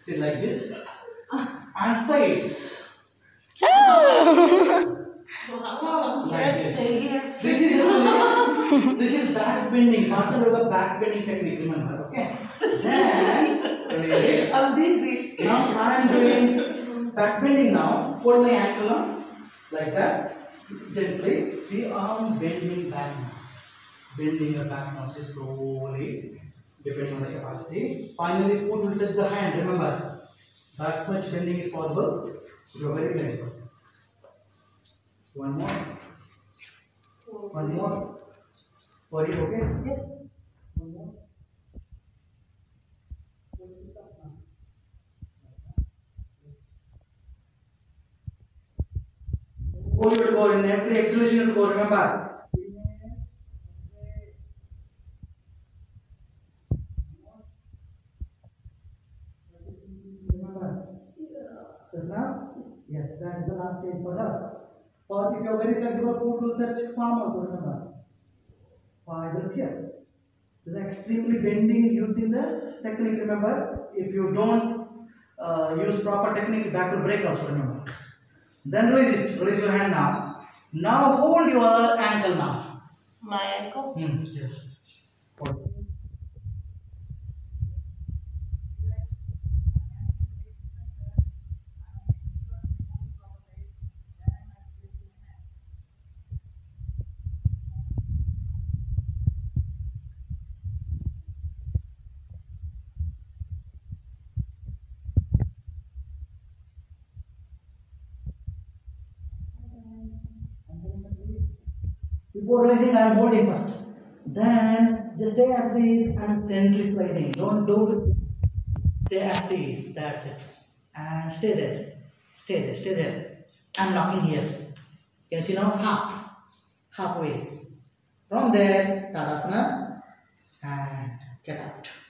Sit like this. And sides. Wow, yes, stay here. This is back bending, Hatha yoga back bending technique, remember, okay? Then, release it. I'm dizzy. Now I am doing back bending now. Hold my ankle now, like that. Gently. See, I am bending back now. Bending your back now, see, slowly, depending on the capacity. Finally, foot will touch the hand, remember. That much bending is possible. You are very flexible. One more. One more. For you, okay? Yes. One more. Hold your core in every exhalation to go, remember. Remember. Just now? Yes, that is the last stage for that. Or if you are very flexible, foot will touch palm also, remember. Either here. This is extremely bending using the technique, remember. If you don't use proper technique, back will break also, remember. Then release it. Release your hand now. Now hold your ankle now. My ankle? Yes. Hold. Before raising, I am holding first. Then just stay as it is and gently sliding. Don't do it. Stay as it is. That's it. And stay there. Stay there. Stay there. I'm locking here. Can you see now? Halfway. From there, Tadasana and get out.